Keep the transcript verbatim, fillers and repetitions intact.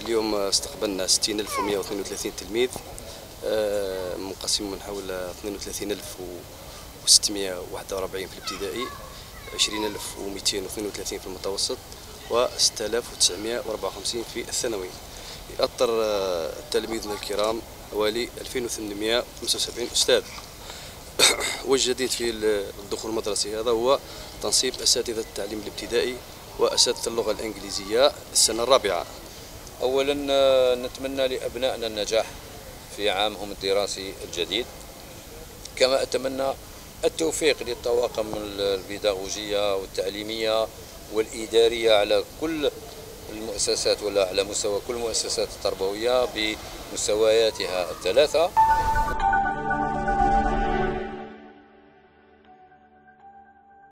اليوم استقبلنا ستين ألف ومئة واثنين وثلاثين تلميذ منقسم من حول اثنين وثلاثين ألف وستمئة وواحد وأربعين في الابتدائي، عشرين ألف ومئتين واثنين وثلاثين في المتوسط، و ستة آلاف وتسعمئة وأربعة وخمسين في الثانوي. يأطر تلاميذنا الكرام حوالي ألفين وثمانمئة وخمسة وسبعين أستاذ. والجديد في الدخول المدرسي هذا هو تنصيب أساتذة التعليم الابتدائي وأساتذة اللغة الإنجليزية السنة الرابعة. أولا نتمنى لأبنائنا النجاح في عامهم الدراسي الجديد، كما أتمنى التوفيق للطواقم البيداغوجية والتعليمية والإدارية على كل المؤسسات ولا على مستوى كل المؤسسات التربوية بمستوياتها الثلاثة.